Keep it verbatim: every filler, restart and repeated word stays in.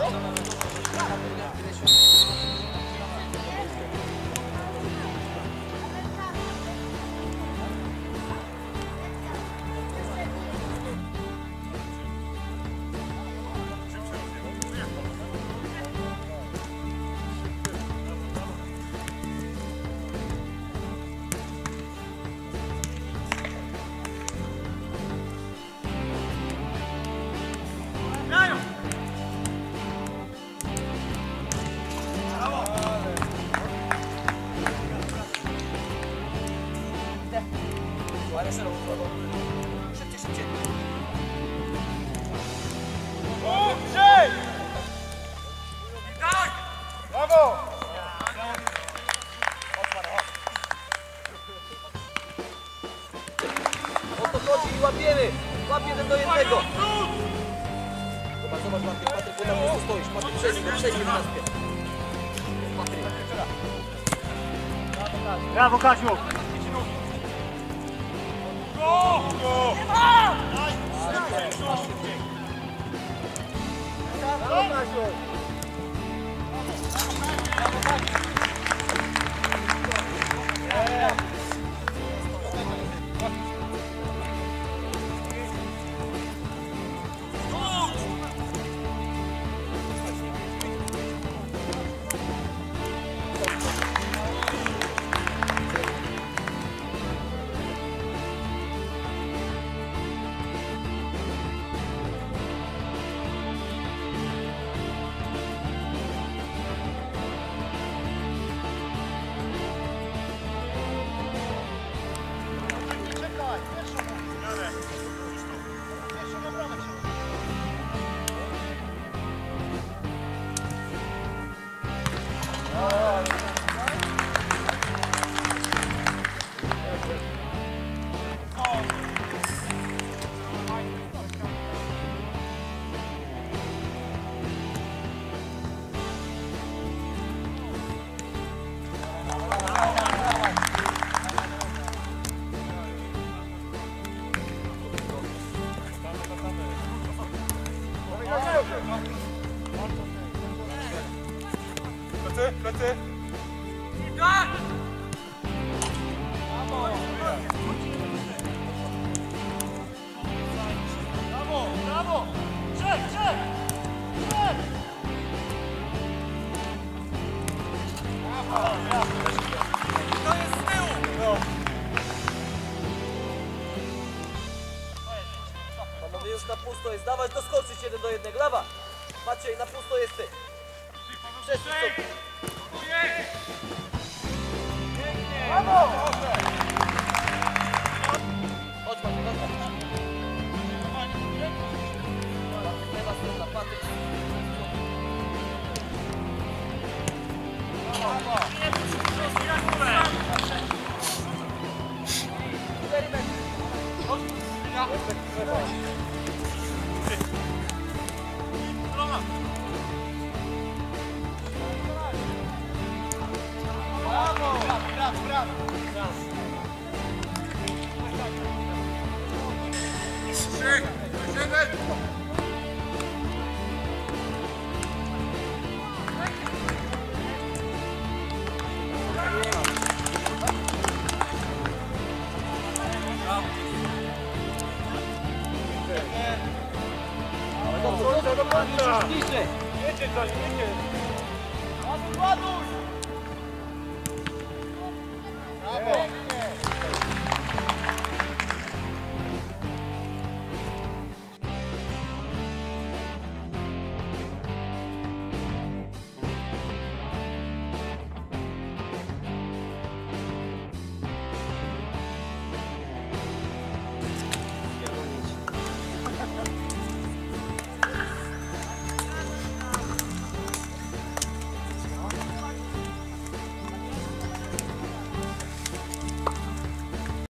Szybciej, szybciej. Szybciej! Tak! Brawo! O to chodzi i łapiemy! Łapie jeden do jednego! Zobacz, zobacz, Patryk, Patryk, bo tam nie stoisz. Patryk, przejdź, przejdź na nas. Patryk. Brawo, Kasiu! Go! Go! Brawo, Kasiu! Plecy, plecy. Tak! Brawo, brawo! Trzech, trzech! Trzech! Brawo! To jest z tyłu! No. Panowie, już na pusto jest. Dawać doskoczyć jeden do jednego. Lewa! Maciej, na pusto jest ty. Przeszli sobie. Brawo! Chodź, Maciej, chodź. Patryk, lewa strona, Patryk. Cztery metry. Chodź. Brawo! Brawo, brawo! Trzy, siedem! Dobrze, do końca. Niżej. Jedzie za nim, jedzie! Ładuj, ładuj! Brawo!